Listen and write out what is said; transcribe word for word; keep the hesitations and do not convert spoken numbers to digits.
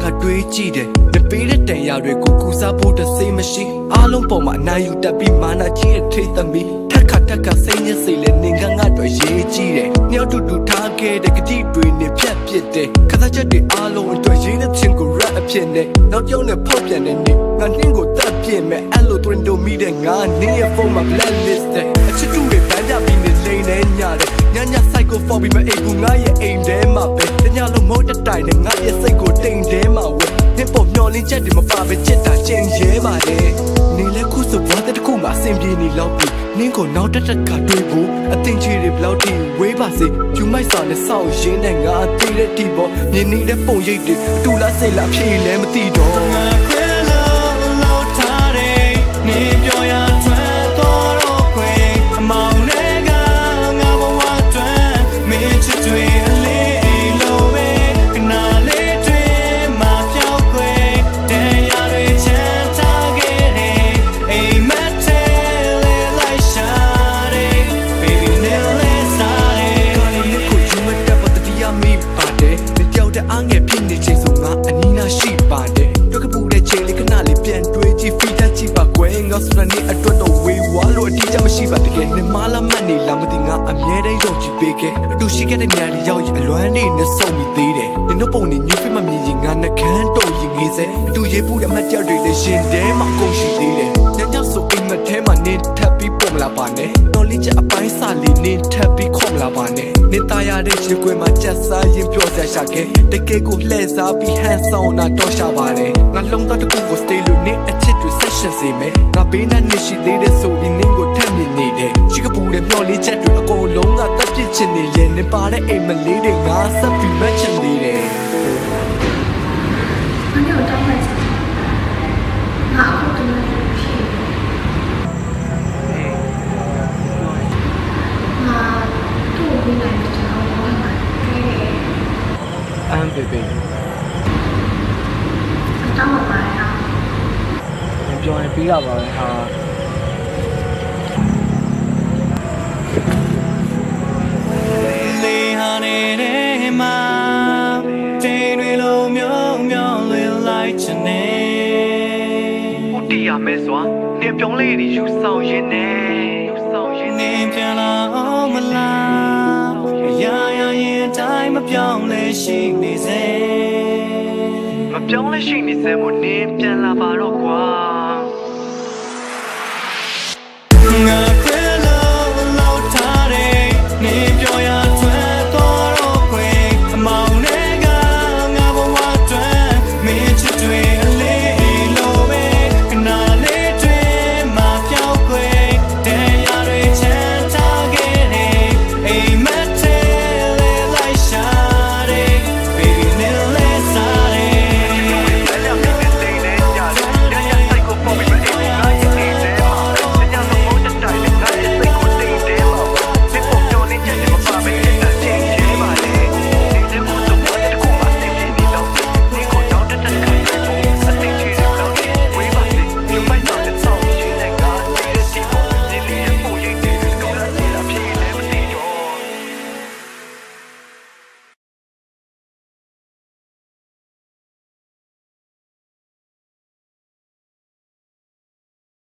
တွေးကြည့်တယ်။လက်ပေးတဲ့တန်ရာတွေကိုကူစားဖို့တစိမ့်မရှိအားလုံးပေါ်မှာနိုင်ယူတက်ပြီးမာနာကြီးရဲ့ထိတ်သမီးထက်ခါထက်ခါစိတ်ညစ်စေလဲနေကငါတို့ရေးကြည့်တယ်။ညောက်တူတူထားခဲ့တဲ့ကတိတွေနဲ့ဖြတ်ပစ်တယ်။ခသားချက်တွေအားလုံးအတွက်ရေးတဲ့ချင်းကို rap အဖြစ်နဲ့နောက်ကြောင်းနဲ့ဖောက်ပြန်တဲ့နေ့ငါနှင်းကိုတက်ပြစ်မဲ့အဲ့လိုတွင်တို့မိတဲ့ငါနင်းရဲ့ဖုန်းမှာ blacklist တဲ့အချစ်တူတွေပန်းကြပြီးနေလိမ့်နေညတဲ့ညည psycho for ပြီးမအိမ်ဘူးငါရဲ့အိမ်ထဲမှာပဲတညလုံးမိုးတတိုင်နဲ့ငါရဲ့စိတ်ကိုတိမ်ထဲမှာဝဲနှစ်ပေါ်မျောလင်းချက်တွေမပါပဲချစ်တာချင်းရဲပါတယ်နေလဲခုဆိုဘာတဲ့တခုမှအဆင်ပြေနေလောက်ပြီနင်းကိုနောက်တစ်ထပ်ကတွေးဖို့အသင်ချီတွေဘလောက်ထိဝေးပါစေယူမိုက်စာနဲ့စောင့်ရင်းနဲ့ငါအသေးတဲ့ဒီပေါ်မြင်နေတဲ့ပုံရိပ်တွေတူလားစိတ်လားဖြေလဲမသိတော့ငါခွဲလို့လို့ထားတယ်နေပြောရထွက်တော့တော့ခွေအမောင်နဲ့ကငါဘဝတွင်မင်းချစ်တွေအလေးလိုပဲခဏလေးတွေမှာပြောက်ခွေတရားတွေချမ်းသာခဲ့တယ်အိမ်မက်ထဲလေးလိုက်ရှာတယ် baby နဲ့လေးစားတယ်ခေါ်နေကိုယူမတက်ပတ်တရားမိပါတယ်ကြောက်တဲ့အငယ်ဖြစ်နေချိန်ဆိုငါအနီးနာရှိပါတယ်ရောကပူတဲ့ချိန်လေးခဏလေးပြန်တွေးကြည့်ဖီးတတ်ကြည့်ပါကွယ်ငါဆိုတဲ့နေ့အတွက်တော့ဝေးဝါလို့အတိအကျမရှိပါတကယ်နဲ့မလာမနေလာမသိငါအမြဲတမ်းယုံကြည်ပေးခဲ့အတူရှိခဲ့တဲ့မြန်လေးရောက်ရင်အလွမ်းနေနဲ့စုံမိသေးတယ်နင်တို့ပုံနဲ့ညှိဖိမမြင်ရင်ငါနှကန်းတော့ရင်ငေးစေအတူရေးဖို့တဲ့အမတ်ကြောက်တွေလည်းရှင်တဲမှာကုန်ရှိသေးတယ်ညညဆိုအိမ်မထဲမှာနေထပ်ပြီးပုံလာပါနဲ့တော်လေးချက်အပိုင်းစာလေးနေထပ်ပြီးခေါမလာပါနဲ့နေသားရတဲ့ရေခွေမှာကြက်စားရင်ပြောစရာရှာခဲ့တကယ်ကိုလှည့်စားပြီးဟန်ဆောင်တာတော့ရှာပါတယ်ငါလုံးသားတစ်ခုကို stay လို့နေအချစ်တွေ session စေမယ်ငါဘေးနဲ့နေရှိသေးတဲ့ဆိုပြီးနင်းကိုထပ်မြင်နေတယ်ရှိကပူတဲ့မျောလေးချက်တွေအကုန်လုံးကတက်ပြစ်ချင်နေရင်နေပါတဲ့အိမ်မလေးတွေငါဆက်ပြီးမချင်နေတယ်那你有当会长？哪个真的是屁？那对我未来的时候，我会买给安贝贝当我买啊？ 你ပြောရင်ပြီးတာပါပဲဟာလေးဟာနေတဲ့မှာတင်းတွေလုံးမြောင်းမြောင်းလေးလိုက်ချင်နေဟုတ်တရားမဲစွာနေပြောင်းလေးတွေယူဆောင်ရင်းနေယူဆောင်ရင်းနေပြန်လာအောင်မလားရာရာရင်တိုင်းမပြောင်းလဲရှိနေစေမပြောင်းလဲရှိနေစေမို့နေပြန်လာပါတော့ကွာ